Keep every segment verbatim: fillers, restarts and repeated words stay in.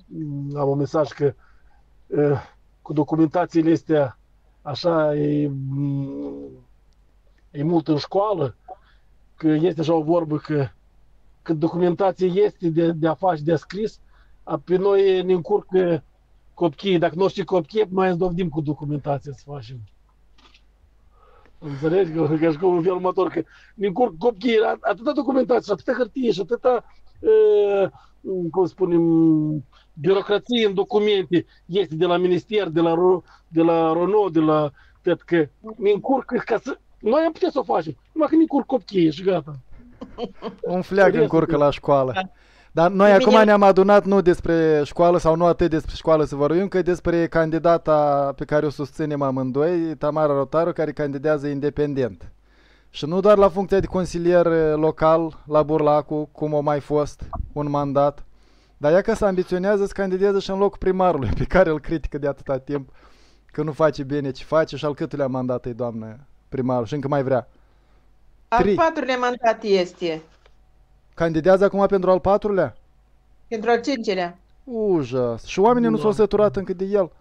am un mesaj că uh, cu documentațiile astea, așa, e, mm, e mult în școală, că este așa o vorbă că când documentație este de, de a face, de a scris, a, pe noi ne încurcă copiii. Dacă nu știi copii, noi îți dovedim cu documentația să facem. Înțelegi? Că, că și cu felul următor, că ne încurc copiii, atâta documentație, și atâta hârtie, și atâta, uh, cum spunem, birocrație în documente, este de la minister, de la, Ro, de la Rono, de la... Cred că ne încurcă ca să... Noi am putea să o facem, numai că ne încurc copiii și gata. Un fleag încurcă la școală. Da. Dar noi De acum mine- ne-am adunat nu despre școală sau nu atât despre școală să vorbim, că despre candidata pe care o susținem amândoi, Tamara Rotaru, care candidează independent. Și nu doar la funcția de consilier local la Burlacu, cum a mai fost un mandat, dar ea că se ambiționează să candideze și în locul primarului, pe care îl critică de atâta timp, că nu face bine ce face și al câtulea mandat e doamnă primarul și încă mai vrea. Al Tri. patrulea mandat este. Candidează acum pentru al patrulea? Pentru al cincelea. Uja. Și oamenii nu s-au săturat încă de el.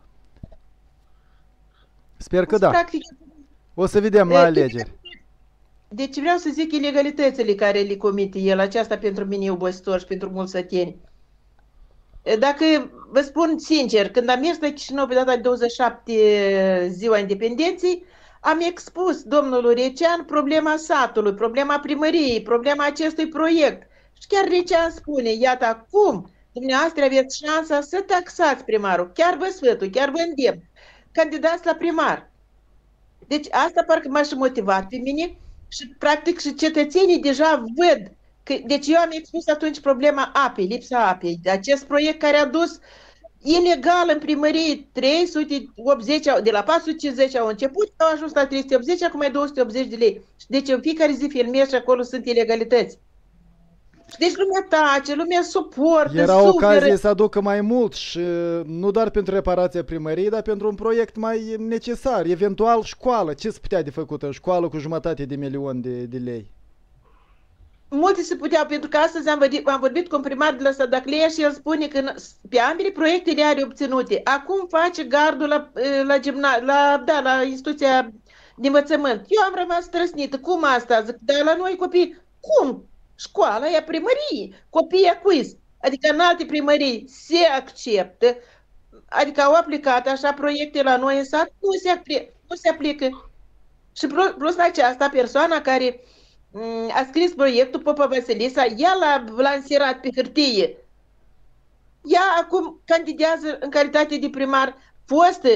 Sper că da. Practic, O să vedem la E, alegeri. deci vreau să zic ilegalitățile care le comite el, aceasta pentru mine e obositor și pentru mulți săteni. E, Dacă vă spun sincer, când am mers la Chișinău pe data de douăzeci și șapte ziua independenței, am expus domnului Recean problema satului, problema primăriei, problema acestui proiect. Și chiar Recean spune, iată acum, dumneavoastră aveți șansa să taxați primarul, chiar vă sfătul, chiar vă îndemn, candidați la primar. Deci asta parcă m-a și motivat pe mine și practic și cetățenii deja văd că, deci eu am expus atunci problema apei, lipsa apei, de acest proiect care a dus ilegal în primărie trei sute optzeci, de la patru sute cincizeci au început, au ajuns la trei sute optzeci, acum e două sute optzeci de lei. Deci în fiecare zi filmez și acolo sunt ilegalități. Deci lumea tace, lumea suportă, Era suferă. ocazie să aducă mai mult și nu doar pentru reparația primăriei, dar pentru un proiect mai necesar, eventual școală. Ce se putea de făcut în școală cu jumătate de milion de, de lei? Multe se puteau, pentru că astăzi am vorbit, am vorbit cu un primar de la Sadaclea și el spune că pe ambele proiecte le are obținute. Acum face gardul la, la, gimna, la, da, la instituția de învățământ. Eu am rămas străsnită. Cum asta? Zic, dar la noi copii, cum? Școala e a primăriei. Copiii acuiți. Adică în alte primării se acceptă, adică au aplicat așa proiecte la noi în sat, nu se, apli, nu se aplică. Și plus la aceasta, persoana care a scris proiectul, Popa Vasilisa, ea l-a lanserat pe hârtie. Ea acum candidează în calitate de primar, fostă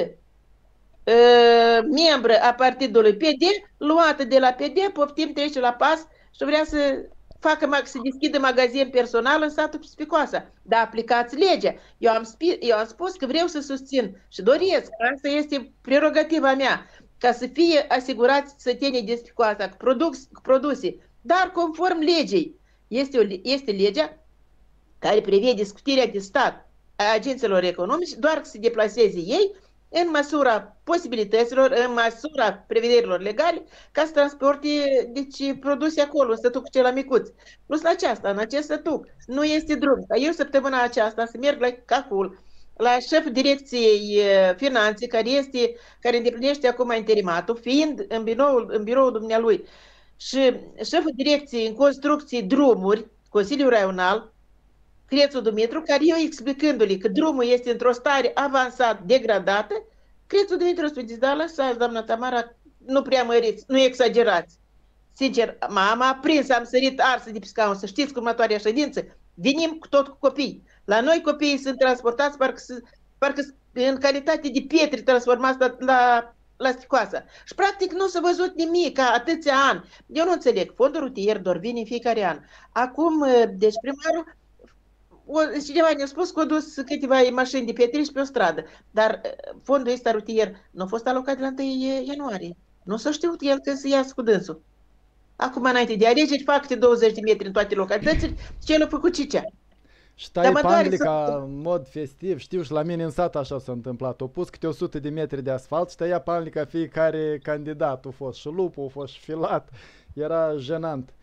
uh, membră a partidului P D, luată de la P D, poftim, trece la PAS și vrea să facă, să deschidă magazin personal în satul Spicoasa. Dar aplicați legea. Eu am, eu am spus că vreau să susțin și doresc, asta este prerogativa mea, ca să fie asigurați sătenii de Spicoasa cu, produs, cu produse, dar conform legii. Este, o, este legea care prevede scutirea de stat a agenților economici, doar să se deplaseze ei în măsura posibilităților, în măsura prevederilor legale, ca să transporte deci, produse acolo, în sătuc cel micuț. Plus la aceasta, în acest sătuc, nu este drum. Ca eu săptămâna aceasta să merg la Cacul, la șeful direcției finanțe, care, este, care îndeplinește acum interimatul, fiind în biroul, în biroul dumnealui, și șeful direcției în construcții drumuri, Consiliul Raional, Crețu Dumitru, care eu explicându-le că drumul este într-o stare avansat, degradată, Crețu Dumitru spune, da, lăsați, doamna Tamara, nu prea măriți, nu exagerați. Sincer, m-am aprins, am sărit arsă de pe scaun, să știți cu următoarea ședință, venim cu tot cu copii. La noi copiii sunt transportați, parcă, parcă în calitate de pietre transformați la, la, la Sticoasa. Și practic nu s-a văzut nimic ca atâția ani. Eu nu înțeleg, fondul rutier doar vine în fiecare an. Acum, deci primarul, o, cineva ne-a spus că a dus câteva mașini de pietriș pe o stradă, dar fondul ăsta rutier nu a fost alocat de la întâi ianuarie. Nu s-a știut el când să iasă cu dânsul. Acum, înainte de alegeri, fac câte douăzeci de metri în toate localitățile și el a făcut cicea. Și taie panglica în mod festiv, știu, și la mine în sat așa s-a întâmplat. Au pus câte o sută de metri de asfalt și tăia panglica fiecare candidat. A fost și lupul, a fost și filat. Era jenant.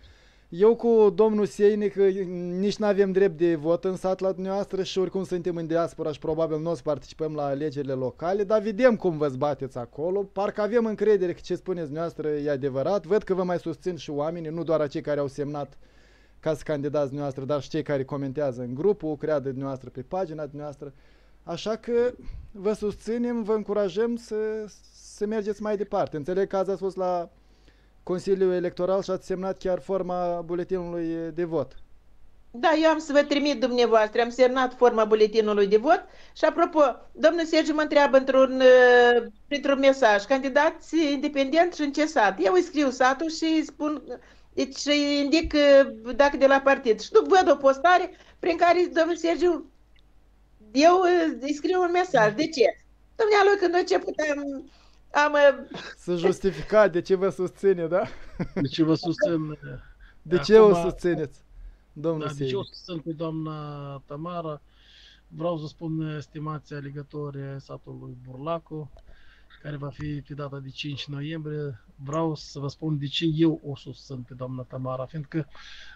Eu cu domnul Seinic nici nu avem drept de vot în sat la dumneavoastră și oricum suntem în diaspora și probabil nu o să participăm la alegerile locale, dar vedem cum vă zbateți acolo. Parcă avem încredere că ce spuneți dumneavoastră e adevărat. Văd că vă mai susțin și oamenii, nu doar acei care au semnat ca să candidați dumneavoastră, dar și cei care comentează în grupul, creadă dumneavoastră pe pagina dumneavoastră. Așa că vă susținem, vă încurajăm să, să mergeți mai departe. Înțeleg că azi ați fost la Consiliul Electoral și ați semnat chiar forma buletinului de vot. Da, eu am să vă trimit dumneavoastră, am semnat forma buletinului de vot și apropo, domnul Sergiu mă întreabă într-un printr-un mesaj, candidați independent și în ce sat? Eu îi scriu satul și îi spun, deci îi indic dacă de la partid. Și după văd o postare prin care domnul Sergiu, eu îi scriu un mesaj. De ce? Dumnealui, când a început am... am să justifica de ce vă susține, da? De ce vă susțin? De ce o susțineți, domnul Da, de ce o susțin pe doamna Tamara? Vreau să spun, stimații alegători satului Burlacu, care va fi pe data de cinci noiembrie, vreau să vă spun de ce eu o susțin pe doamna Tamara, fiindcă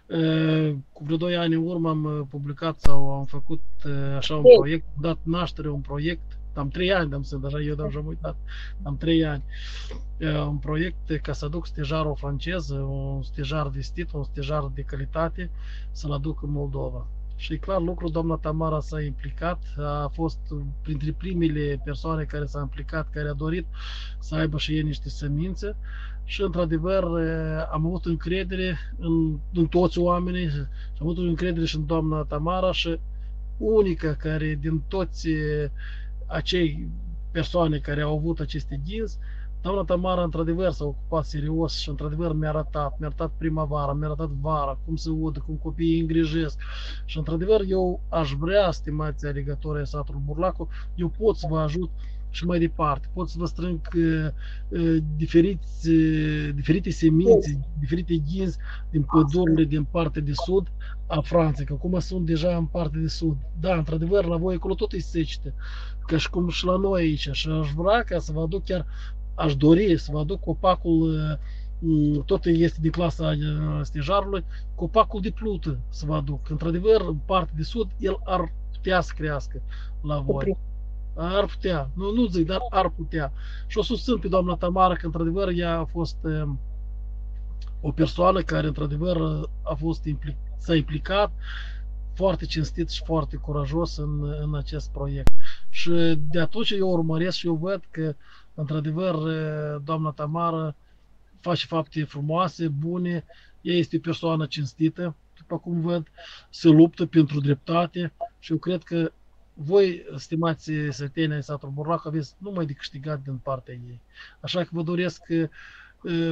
cu vreo doi ani în urmă am publicat sau am făcut așa un proiect, am dat naștere un proiect, am trei ani, am sunt așa, eu deja am uitat, am trei ani, un proiect ca să aduc stejarul francez, un stejar vestit, un stejar de calitate, să-l aduc în Moldova. Și e clar lucru, doamna Tamara s-a implicat, a fost printre primele persoane care s-a implicat, care a dorit să aibă și ei niște semințe și într-adevăr am avut încredere în, în toți oamenii și am avut încredere și în doamna Tamara și unica care din toți acei persoane care au avut aceste ghins, doamna Tamara într-adevăr s-a ocupat serios și într-adevăr mi-a arătat, mi-a arătat primăvara, mi-a arătat vara, cum se udă, cum copiii îngrijesc. Și într-adevăr eu aș vrea, stimați alegători ai satului Burlacu, eu pot să vă ajut și mai departe, pot să vă strâng uh, uh, diferiți, uh, diferite semințe, diferite ghinzi din pădurile din partea de sud a Franței, că acum sunt deja în partea de sud. Da, într-adevăr, la voi acolo tot e secetă, ca și cum și la noi aici. Și aș vrea ca să vă aduc chiar, aș dori să vă aduc copacul, tot este din clasa stejarului, copacul de plută să vă aduc. Într-adevăr, în partea de sud, el ar putea să crească la voi. Ar putea, nu, nu zic, dar ar putea. Și o susțin pe doamna Tamara că într-adevăr ea a fost um, o persoană care într-adevăr a fost implic, s-a implicat foarte cinstit și foarte curajos în, în acest proiect. Și de atunci eu urmăresc și eu văd că într-adevăr doamna Tamara face fapte frumoase, bune, ea este o persoană cinstită, după cum văd, se luptă pentru dreptate și eu cred că voi, stimați săteni ai satului Burlacu, aveți numai de câștigat din partea ei. Așa că vă doresc uh,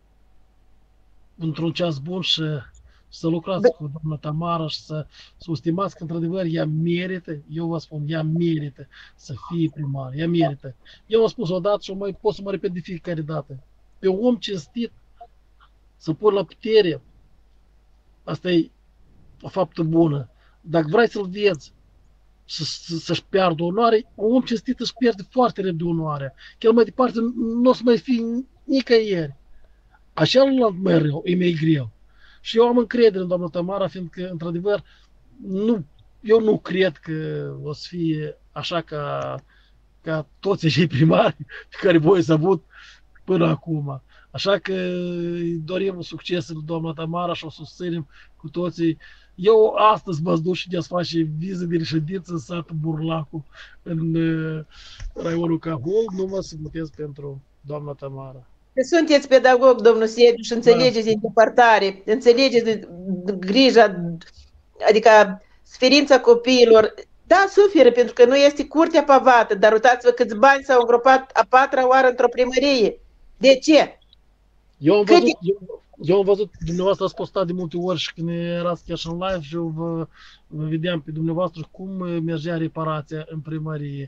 într-un ceas bun și să lucrați cu doamna Tamara și să, să o stimați că într-adevăr ea merită, eu vă spun, ea merită să fie primar, ea merită. Eu am spus odată și mai pot să mă repet de fiecare dată. Pe un om cinstit să pui la putere, asta e o faptă bună. Dacă vrei să-l vezi, să-și piardă onoare, un om cinstit își pierde foarte repede onoarea. Chiar mai departe nu o să mai fie nicăieri. Așa mai rău, e mai greu. Și eu am încredere în doamna Tamara, fiindcă, într-adevăr, nu, eu nu cred că o să fie așa ca, ca toți cei primari pe care voi s-a avut până acum. Așa că îi dorim succes lui doamna Tamara și o susținem cu toții. Eu astăzi m-ați dus și de-ați face viză de reședință în satul Burlacu, în uh, raionul Cahul, numai să votez pentru doamna Tamara. Sunteți pedagog, domnul Sergiu, și înțelegeți din departare, înțelegeți grija, adică sferința copiilor. Da, suferă, pentru că nu este curtea pavată, dar uitați-vă câți bani s-au îngropat a patra oară într-o primărie. De ce? Eu am văzut, eu, eu am văzut, dumneavoastră ați postat de multe ori și când erați chiar și în live și eu vă, vă vedeam pe dumneavoastră cum mergea reparația în primărie.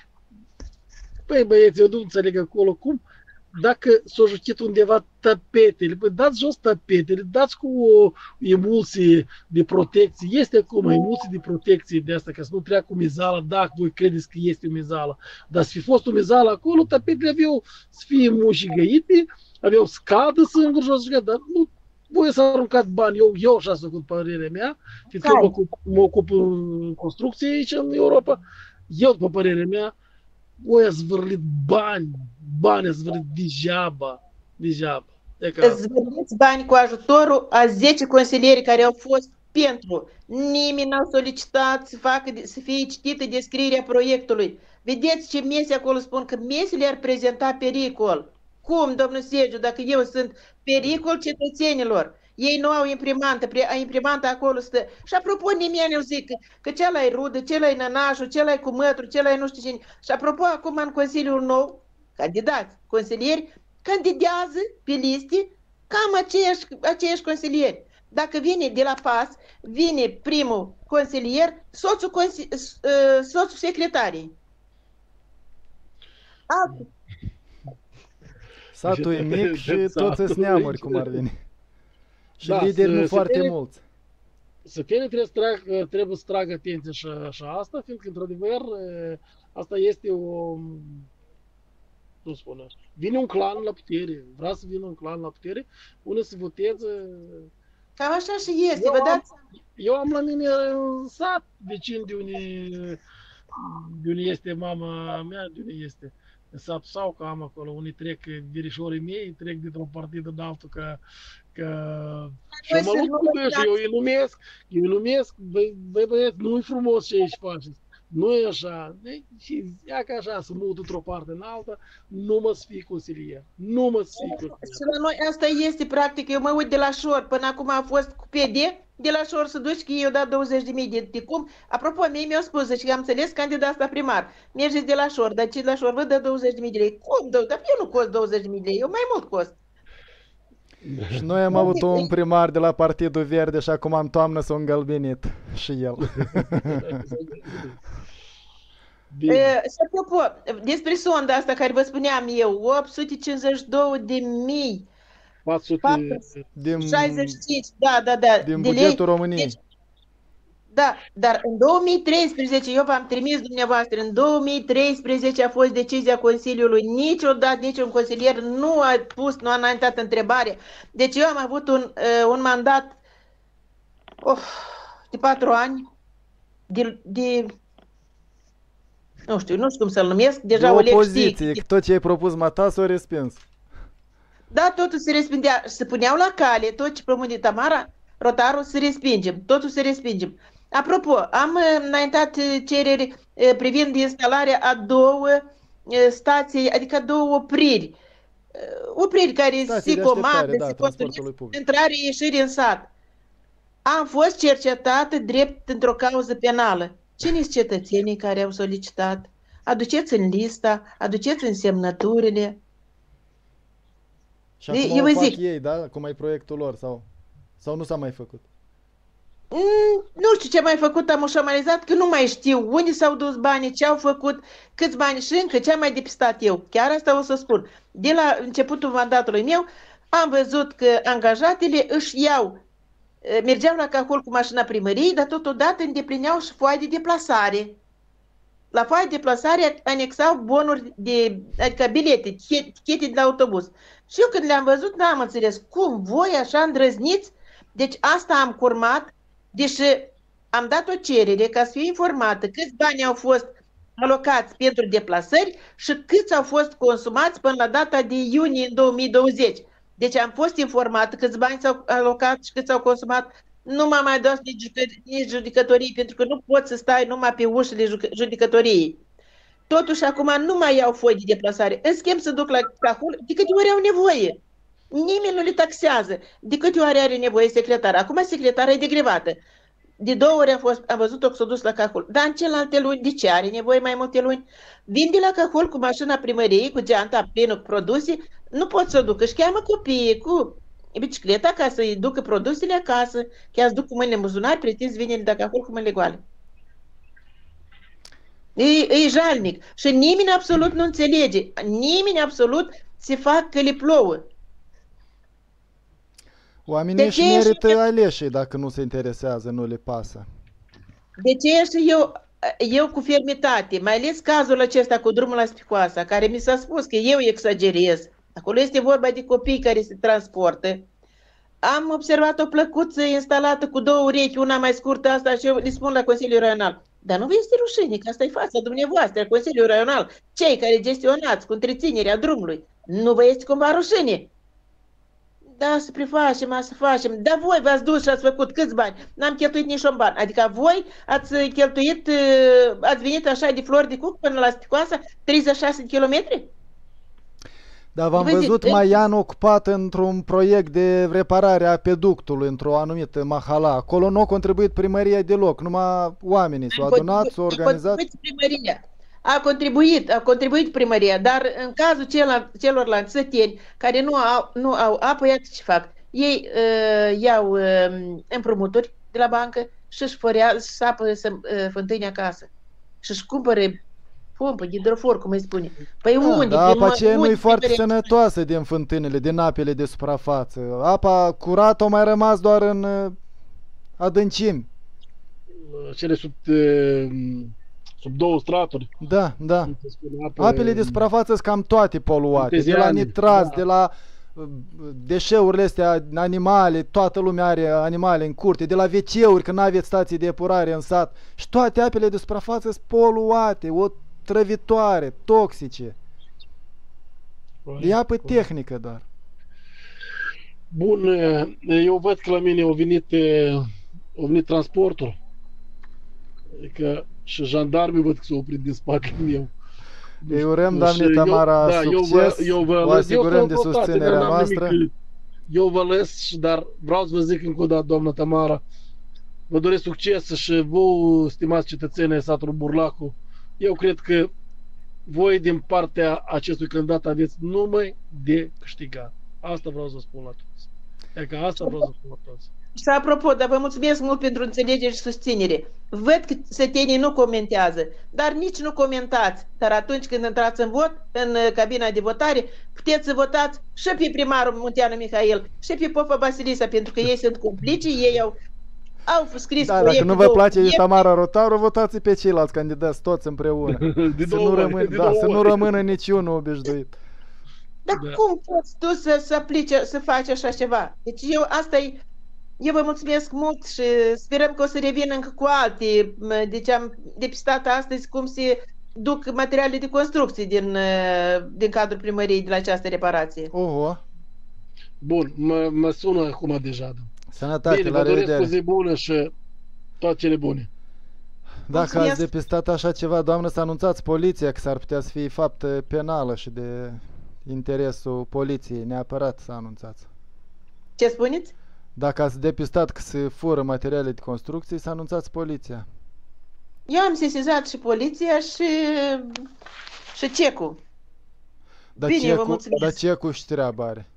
Păi băieți, eu nu înțeleg acolo cum, dacă s-au jucat undeva tapetele, păi dați jos tapetele, dați cu o emulsie de protecție. Este acum emulsie de protecție de asta, ca să nu treacă cu mizala, dacă voi credeți că este o mizală. Dar să fi fost o mizală acolo, tapetele aveau să fie mușigăite, aveau scadă sânguri jos, dar nu, voi să aruncați bani, eu, eu așa sunt părerea mea, fiindcă eu mă ocup, mă ocup în construcție aici în Europa, eu, după părerea mea, voi ați zvârlit bani, bani ați zvârlit degeaba, degeaba. Zvârliți bani cu ajutorul a zece consilieri care au fost pentru. Nimeni n-a solicitat să, facă, să fie citită descrierea proiectului. Vedeți ce mese acolo spun, că mesele ar prezenta pericol. Cum, domnul Sergiu, dacă eu sunt pericol cetățenilor? Ei nu au imprimantă, imprimanta acolo stă. Și apropo, nimeni nu zic că, că cel-ai rudă, cel-ai nănașul, cel-ai cu mătru, cel-ai nu știu cine. Și apropo, acum în Consiliul nou, candidați, consilieri, candidează pe liste cam aceiași, aceiași consilieri. Dacă vine de la P A S, vine primul consilier, soțul, consi, soțul secretarii. Altul. Satul e mic și toți sunt neamuri, cum ar veni. Și da, lideri nu să, foarte să mulți. Să fie trebuie să trag, trebuie să trag atenție și, și asta, fiindcă, într-adevăr, asta este o... Nu spune. Vine un clan la putere, vrea să vină un clan la putere, unde să voteze... Cam așa și este, eu vă dați? Am, eu am la mine în sat, vecin de unde, de unde este mama mea, de unde este în satul sau, că am acolo, unde trec verișorii mei, trec dintr-un partid în altul, că... că și mă lupt și eu îi numesc, eu îi numesc, băi, băi băieți, nu-i frumos ce aici faceți. Nu e așa. Și ia ca așa, să mut într-o parte în alta, nu mă să fii consilier. Nu mă să fii consilier. Și la noi asta este practic. Eu mă uit de la șor. Până acum a fost cu P D, de la șor să duci că eu dat douăzeci de mii de, de cum. Apropo, mie mi-au spus, și am înțeles candidat la primar. Mergeți de la șor, dar ce de la șor vă dă douăzeci de mii de lei. Cum dă? Dar eu nu cost douăzeci de mii de lei, eu mai mult cost. Și noi am avut un primar de la Partidul Verde și acum în toamnă s-a îngălbenit și el. E, și apropo, despre sonda asta care vă spuneam eu, opt sute cincizeci și doi de mii patru sute șaizeci și cinci, da, da, da, din de bugetul lei. României. Deci, da, dar în două mii treisprezece, eu v-am trimis dumneavoastră, în două mii treisprezece a fost decizia Consiliului, niciodată niciun consilier nu a pus, nu a înaintat întrebare. Deci eu am avut un, uh, un mandat of, de patru ani, de, de nu știu, nu știu cum să-l numesc, deja o opoziție, că tot ce ai propus Mata s-a respins. Da, totul se respingea, se puneau la cale, tot ce promune Tamara, Rotaru, să respingem, totul se respingem. Apropo, am înaintat cereri privind instalarea a două stații, adică două opriri, opriri care stații se comandă, da, se construiesc, intrare, ieșire în sat. Am fost cercetată drept într-o cauză penală. Cine sunt cetățenii care au solicitat? Aduceți în lista, aduceți în semnăturile. Și acum eu o fac zic, ei, da? Cum ai proiectul lor? Sau, sau nu s-a mai făcut? Mm, nu știu ce mai făcut, am ușamalizat, că nu mai știu unde s-au dus banii, ce au făcut, câți bani și încă ce am mai depistat eu. Chiar asta o să spun. De la începutul mandatului meu am văzut că angajatele își iau, mergeau la Cahul cu mașina primăriei, dar totodată îndeplineau și foaie de deplasare. La foaia de deplasare anexau bonuri, de, adică bilete, tichete de la autobuz. Și eu când le-am văzut, n-am înțeles cum voi așa îndrăzniți. Deci asta am curmat, deși am dat o cerere ca să fiu informată câți bani au fost alocați pentru deplasări și câți au fost consumați până la data de iunie două mii douăzeci. Deci am fost informată câți bani s-au alocat și câți s-au consumat. Nu m-am mai dat nici, nici judecătorii, pentru că nu pot să stai numai pe ușile judecătoriei. Totuși, acum nu mai iau foi de deplasare. În schimb, să duc la Cahul, de câte ori au nevoie. Nimeni nu le taxează. De câte ori are nevoie secretara. Acum secretara e degrevată. De două ori a fost, am văzut-o că s-a dus la Cahul. Dar în celelalte luni, de ce are nevoie mai multe luni? Vin de la Cahul cu mașina primăriei, cu geanta plină cu produse, nu pot să o duc. Își cheamă copiii cu bicicleta ca să-i ducă produsele acasă, chiar să duc cu mâinile în buzunar, pretinzi vine de la Cahul cu mâinile goale. E, e jalnic. Și nimeni absolut nu înțelege. Nimeni absolut se fac că le plouă. Oamenii își merită aleșii dacă nu se interesează, nu le pasă. De ce și eu, eu cu fermitate, mai ales cazul acesta cu drumul la Spicoasa, care mi s-a spus că eu exagerez. Acolo este vorba de copii care se transportă. Am observat o plăcuță instalată cu două urechi, una mai scurtă asta și eu le spun la Consiliul Raional. Dar nu vă este rușine, că asta e fața dumneavoastră, Consiliul Raional, cei care gestionați cu întreținerea drumului. Nu vă este cumva rușine? Da, să prefacem, să facem. Dar voi v-ați dus și ați făcut câți bani? N-am cheltuit nici un ban. Adică voi ați cheltuit, ați venit așa de flori de cuc până la Sticoasa, treizeci și șase de kilometri? Dar v-am Vă văzut zic, Maian ocupat într-un proiect de reparare a peductului într-o anumită mahala. Acolo nu a contribuit primăria deloc, numai oamenii s-au adunat, s-au organizat. A contribuit primăria. A contribuit, a contribuit primăria, dar în cazul celor, celorlalți săteni care nu au, nu au apă, iată ce fac. Ei uh, iau uh, împrumuturi de la bancă și își sapă uh, fântâni acasă. Și își cumpără pompă, hidrofor, cum îi spune. Păi Da, unde? dar apa Pe aceea unde nu e foarte diferența? sănătoasă din fântânile, din apele de suprafață. Apa curată a mai rămas doar în uh, adâncimi. Cele sub, uh, sub două straturi. Da, da. cum se spune, apă, Apele de suprafață sunt cam toate poluate, de la arteziane, nitrați, da. de la uh, deșeurile astea animale, toată lumea are animale în curte, de la ve ce-uri, că n-aveți stații de epurare în sat. Și toate apele de suprafață sunt poluate, o trăvitoare, toxice. E apă tehnică doar. Bun, eu văd că la mine a venit, a venit transportul. Adică și jandarmii văd că s-au oprit din spatele meu. Îi urăm, Și doamne eu- Tamara, da, eu succes, vă, eu vă, o asigurăm eu de sunt contat, susținerea n-am noastră. nimic. Eu vă lăs, dar vreau să vă zic încă o dată, doamna Tamara, vă doresc succes și vouă, stimați cetățeni ai satului Burlacu. Eu cred că voi din partea acestui candidat aveți numai de câștigat. Asta vreau să spun la toți. Adică asta vreau să spun la toți. Și apropo, dar vă mulțumesc mult pentru înțelegere și susținere. Văd că sătenii nu comentează, dar nici nu comentați. Dar atunci când intrați în vot, în uh, cabina de votare, puteți să votați și pe primarul Munteanu Mihail și pe Popa Basilisa, pentru că ei sunt complici, ei au, au scris Da, dacă proiectul nu vă două place de proiecte. Tamara Rotaru, votați pe ceilalți candidați, toți împreună. De Să două nu, ori, rămân, de da, două să nu ori. rămână niciunul obișnuit. Dar Da. cum poți tu să, să aplici, să faci așa ceva? Deci eu, asta e, eu vă mulțumesc mult și sperăm că o să revin încă cu alte. m, Deci am depistat astăzi cum se duc materiale de construcție din, uh, din cadrul primăriei de la această reparație. Oho, Bun, mă, mă sună acum deja. Da. sănătate, Bine, la vă doresc o revedere. zi bună și toate cele bune. Dacă Mulțumesc. ați depistat așa ceva, doamnă, să anunțați poliția, că s-ar putea să fie fapt penală și de interesul poliției, neapărat să anunțați. Ce spuneți? Dacă ați depistat că se fură materiale de construcție, să anunțați poliția. Eu am sesizat și poliția și, și cecul. Dar Bine, vă ce cu, mulțumesc. dar ce cu și treaba are?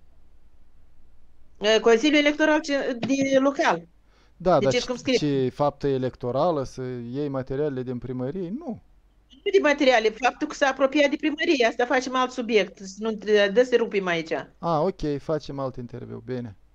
Uh, Consiliul Electoral ce- de local. Da, De dar ce, circumscripție. ce faptă electorală, să iei materialele din primărie? Nu. Nu de materiale, faptul că s-a apropiat de primărie, asta facem alt subiect, să nu dă să rupim aici. Ah, ok, facem alt interviu, bine.